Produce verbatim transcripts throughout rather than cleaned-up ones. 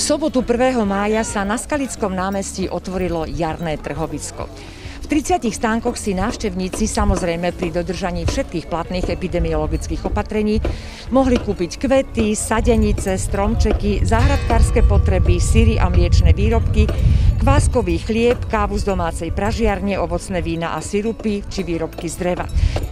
sobotu prvého mája sa na Skalickom námestí otvorilo jarné trhovisko. V tridsiatich stánkoch si návštevníci, samozrejme pri dodržaní všetkých platných epidemiologických opatrení, mohli kúpiť kvety, sadenice, stromčeky, záhradkárske potreby, syry a mliečne výrobky, kváskový chlieb, kávu z domácej pražiarne, ovocné vína a sirupy či výrobky z dreva.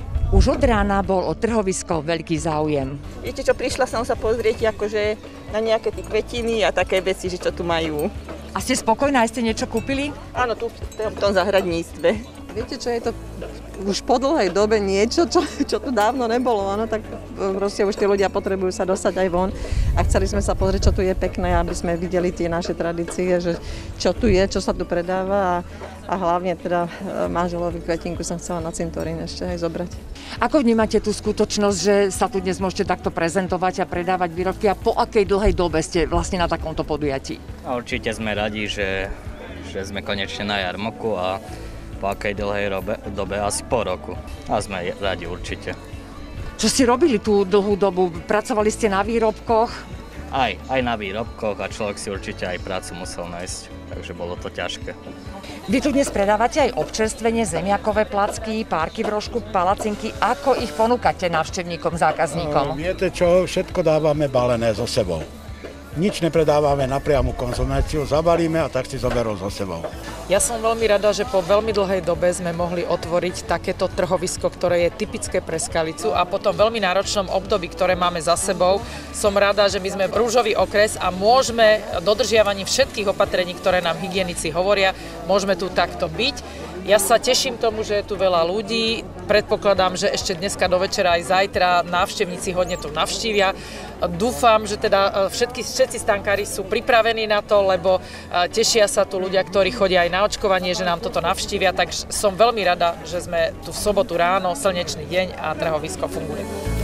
Už od rána bol o trhovisko veľký záujem. Viete čo, prišla som sa pozrieť akože na nejaké tie kvetiny a také veci, že čo tu majú. A ste spokojná, aj ste niečo kúpili? Áno, tu v tom zahradníctve. Viete čo, je to už po dlhej dobe niečo, čo, čo tu dávno nebolo, áno, tak proste už tí ľudia potrebujú sa dostať aj von a chceli sme sa pozrieť, čo tu je pekné, aby sme videli tie naše tradície, že čo tu je, čo sa tu predáva a, a hlavne teda manželovi kvetinku som chcela na cintorín ešte aj zobrať. Ako vnímate tú skutočnosť, že sa tu dnes môžete takto prezentovať a predávať výrobky a po akej dlhej dobe ste vlastne na takomto podujatí? A určite sme radi, že, že sme konečne na jarmoku a po akej dlhej robe, dobe, asi po roku. A sme radi určite. Čo ste robili tú dlhú dobu? Pracovali ste na výrobkoch? Aj, aj na výrobkoch a človek si určite aj prácu musel nájsť, takže bolo to ťažké. Vy tu dnes predávate aj občerstvenie, zemiakové placky, párky v rožku, palacinky. Ako ich ponúkate návštevníkom, zákazníkom? No, viete čo, všetko dávame balené so sebou. Nič nepredávame na priamu konzumáciu, zabalíme a tak si zoberú so sebou. Ja som veľmi rada, že po veľmi dlhej dobe sme mohli otvoriť takéto trhovisko, ktoré je typické pre Skalicu a po tom veľmi náročnom období, ktoré máme za sebou, som rada, že my sme rúžový okres a môžeme dodržiavaním všetkých opatrení, ktoré nám hygienici hovoria, môžeme tu takto byť. Ja sa teším tomu, že je tu veľa ľudí. Predpokladám, že ešte dneska do večera aj zajtra návštevníci hodne tu navštívia. Dúfam, že teda všetky, všetci stánkári sú pripravení na to, lebo tešia sa tu ľudia, ktorí chodia aj na očkovanie, že nám toto navštívia. Tak som veľmi rada, že sme tu v sobotu ráno, slnečný deň a trhovisko funguje.